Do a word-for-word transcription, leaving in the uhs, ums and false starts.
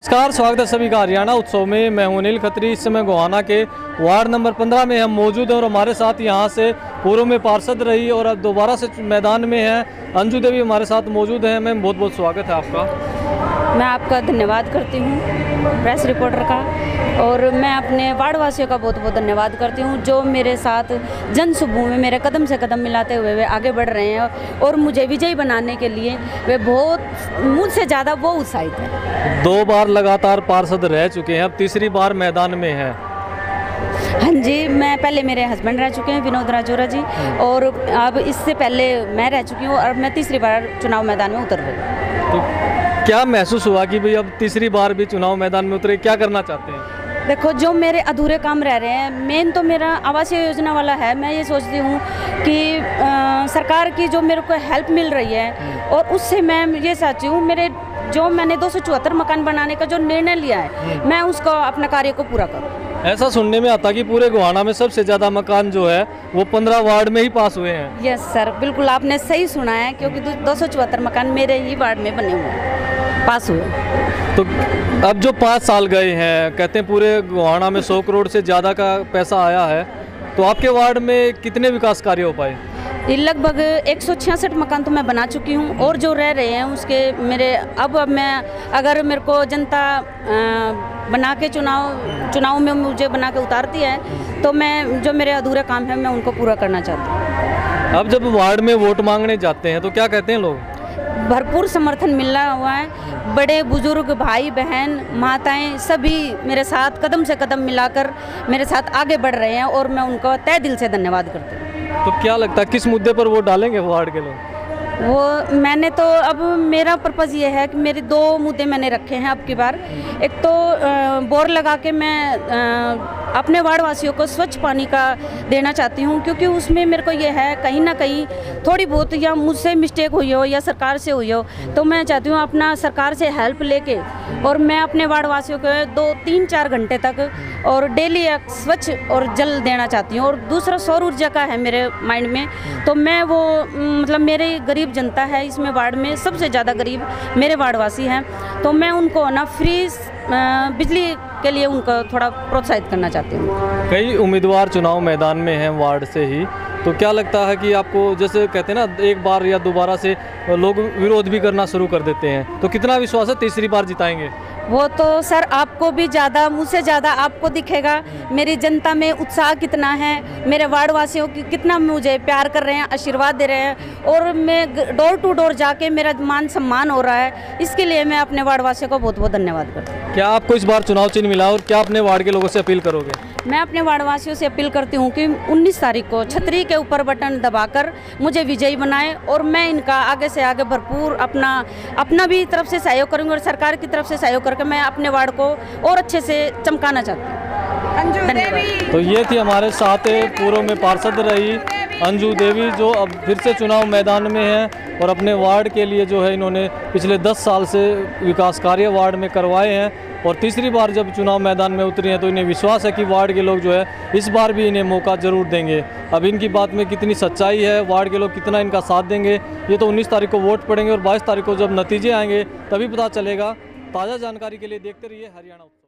नमस्कार, स्वागत है सभी का हरियाणा उत्सव में। मैं हूं अनिल खत्री। इस समय गोहाना के वार्ड नंबर पंद्रह में हम मौजूद हैं और हमारे साथ यहां से पूर्व में पार्षद रही और अब दोबारा से मैदान में हैं अंजू देवी हमारे साथ मौजूद हैं। मैम, बहुत बहुत स्वागत है आपका। मैं आपका धन्यवाद करती हूं, प्रेस रिपोर्टर का, और मैं अपने वार्ड वासियों का बहुत बहुत धन्यवाद करती हूं जो मेरे साथ जन समूह में मेरे कदम से कदम मिलाते हुए वे आगे बढ़ रहे हैं और मुझे विजयी बनाने के लिए वे बहुत मुझसे ज़्यादा वो उत्साहित हैं। दो बार लगातार पार्षद रह चुके हैं, अब तीसरी बार मैदान में हैं। हाँ जी, मैं पहले मेरे हस्बैंड रह चुके हैं विनोद राजौरा जी, और अब इससे पहले मैं रह चुकी हूँ और मैं तीसरी बार चुनाव मैदान में उतर रही। तो क्या महसूस हुआ कि भाई अब तीसरी बार भी चुनाव मैदान में उतरे, क्या करना चाहते हैं? देखो, जो मेरे अधूरे काम रह रहे हैं, मेन तो मेरा आवासीय योजना वाला है। मैं ये सोचती हूँ कि आ, सरकार की जो मेरे को हेल्प मिल रही है और उससे मैं ये चाहती हूँ मेरे जो मैंने दो सौ चौहत्तर मकान बनाने का जो निर्णय लिया है मैं उसको अपने कार्य को पूरा करूँ। ऐसा सुनने में आता कि पूरे गोहाना में सबसे ज़्यादा मकान जो है वो पंद्रह वार्ड में ही पास हुए हैं। यस सर, बिल्कुल आपने सही सुना है, क्योंकि दो सौ चौहत्तर मकान मेरे ही वार्ड में बने हुए हैं, पास हुए। तो अब जो पाँच साल गए हैं, कहते हैं पूरे गोहाना में सौ करोड़ से ज़्यादा का पैसा आया है, तो आपके वार्ड में कितने विकास कार्य हो पाए? लगभग एक सौ छियासठ मकान तो मैं बना चुकी हूँ और जो रह रहे हैं उसके मेरे अब अब मैं अगर मेरे को जनता बना के चुनाव चुनाव में मुझे बना के उतारती है तो मैं जो मेरे अधूरे काम है मैं उनको पूरा करना चाहती हूँ। अब जब वार्ड में वोट मांगने जाते हैं तो क्या कहते हैं लोग? भरपूर समर्थन मिल रहा हुआ है। बड़े बुजुर्ग, भाई बहन, माताएं सभी मेरे साथ कदम से कदम मिलाकर मेरे साथ आगे बढ़ रहे हैं और मैं उनको तहे दिल से धन्यवाद करती हूँ। तो क्या लगता है किस मुद्दे पर वोट डालेंगे वार्ड के लोग? वो मैंने तो अब मेरा पर्पज़ ये है कि मेरे दो मुद्दे मैंने रखे हैं अब की बार। एक तो बोर लगा के मैं अपने वार्ड वासियों को स्वच्छ पानी का देना चाहती हूँ, क्योंकि उसमें मेरे को ये है कहीं ना कहीं थोड़ी बहुत या मुझसे मिस्टेक हुई हो या सरकार से हुई हो, तो मैं चाहती हूँ अपना सरकार से हेल्प लेके और मैं अपने वार्ड वासियों को दो तीन चार घंटे तक और डेली स्वच्छ और जल देना चाहती हूँ। और दूसरा सौर ऊर्जा का है मेरे माइंड में, तो मैं वो मतलब मेरे गरीब जनता है इसमें वार्ड में सबसे ज़्यादा गरीब मेरे वार्ड वासी हैं, तो मैं उनको ना फ्री बिजली के लिए उनको थोड़ा प्रोत्साहित करना चाहती हूँ। कई उम्मीदवार चुनाव मैदान में हैं वार्ड से ही, तो क्या लगता है कि आपको, जैसे कहते हैं ना एक बार या दोबारा से लोग विरोध भी करना शुरू कर देते हैं, तो कितना विश्वास है तीसरी बार जिताएंगे? वो तो सर आपको भी ज़्यादा, मुझसे ज़्यादा आपको दिखेगा मेरी जनता में उत्साह कितना है, मेरे वार्ड वासियों की कितना मुझे प्यार कर रहे हैं, आशीर्वाद दे रहे हैं, और मैं डोर टू डोर जाके मेरा मान सम्मान हो रहा है। इसके लिए मैं अपने वार्ड वासियों को बहुत बहुत धन्यवाद करती हूँ। क्या आपको इस बार चुनाव चिन्ह मिला और क्या अपने वार्ड के लोगों से अपील करोगे? मैं अपने वार्ड वासियों से अपील करती हूँ कि उन्नीस तारीख को छतरी के ऊपर बटन दबाकर मुझे विजयी बनाए और मैं इनका आगे से आगे भरपूर अपना अपना भी तरफ से सहयोग करूँगी और सरकार की तरफ से सहयोग करके मैं अपने वार्ड को और अच्छे से चमकाना चाहती हूँ। अंजू देवी। तो ये थी हमारे साथ पूर्व में पार्षद रही अंजू देवी, जो अब फिर से चुनाव मैदान में हैं और अपने वार्ड के लिए जो है इन्होंने पिछले दस साल से विकास कार्य वार्ड में करवाए हैं और तीसरी बार जब चुनाव मैदान में उतरी हैं तो इन्हें विश्वास है कि वार्ड के लोग जो है इस बार भी इन्हें मौका जरूर देंगे। अब इनकी बात में कितनी सच्चाई है, वार्ड के लोग कितना इनका साथ देंगे, ये तो उन्नीस तारीख को वोट पड़ेंगे और बाईस तारीख को जब नतीजे आएंगे तभी पता चलेगा। ताज़ा जानकारी के लिए देखते रहिए हरियाणा।